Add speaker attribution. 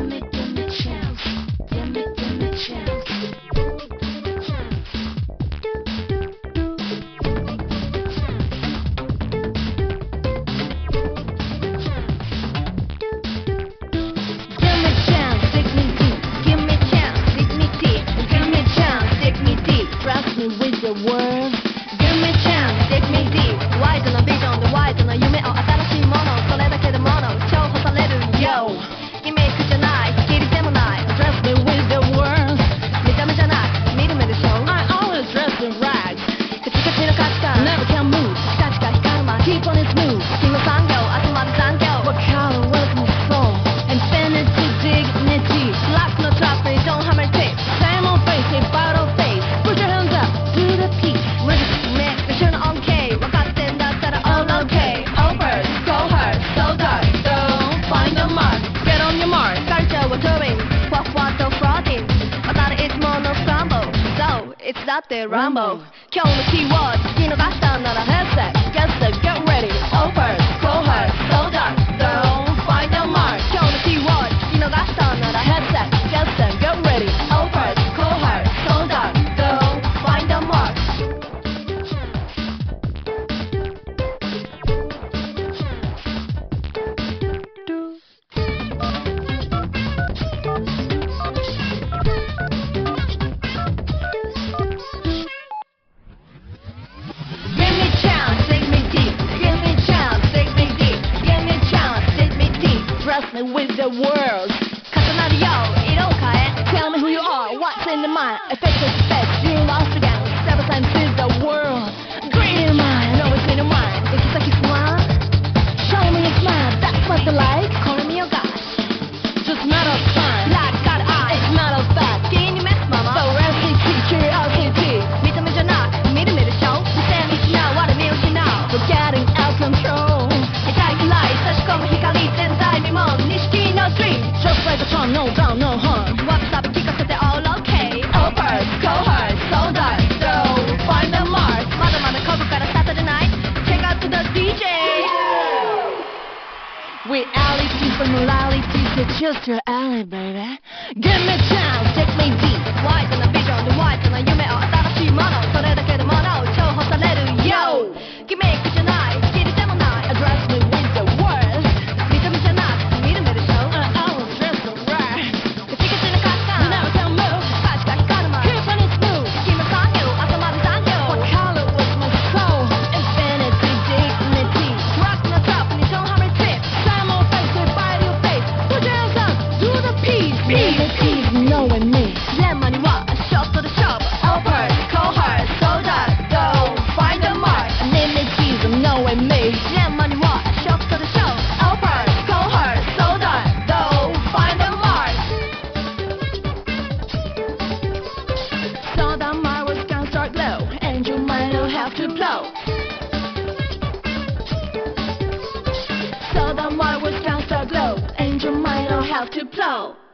Speaker 1: It's not the Rambo. 今日のキーワード聞き逃したなら headset Get set, get ready Over, go hard, so dark Don't find the mark 今日のキーワード聞き逃したなら headset Get set, get ready Over, go hard, so dark Don't find the mark With the world 重なるよ色を変え Tell me who you are What's in the mind Effect is effect You lost again Several times to the world Green in your mind Always in your mind 行き先不安 Show me your smile That's what I like Call me your gosh Just not a sign Like got eye It's not a fact 気に召すまま So SCT Curiosity 見た目じゃなく見る目でしょ 2001 now What a music now We're getting out of control 痛いくらい差し込む光全体見も Just like a charm, no doubt, no harm What's up, 聞かせて all okay Over, go hard, so dark Don't find the mark まだまだここから Saturday night Check out to the DJ Reality from morality to just your alley, baby Give me a chance, take me deep Wide on a vision, the wide on a 夢を新しいものそれだけのものを重宝される Yo ギミックじゃないスキルでもない Address me with the words 見た目じゃなく見る目でしょ So the marbles can start glow, and your mind will have to blow.